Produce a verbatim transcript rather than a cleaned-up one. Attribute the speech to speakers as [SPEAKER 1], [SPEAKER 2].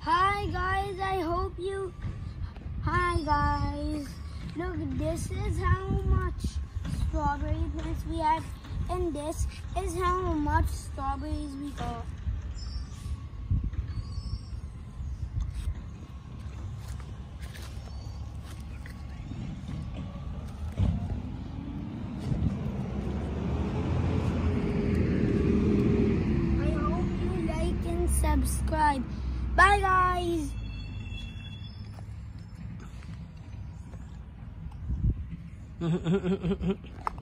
[SPEAKER 1] Hi guys, I hope you, hi guys, look, this is how much strawberry plants we had, and this is how much strawberries we got. I hope you like and subscribe. Bye guys.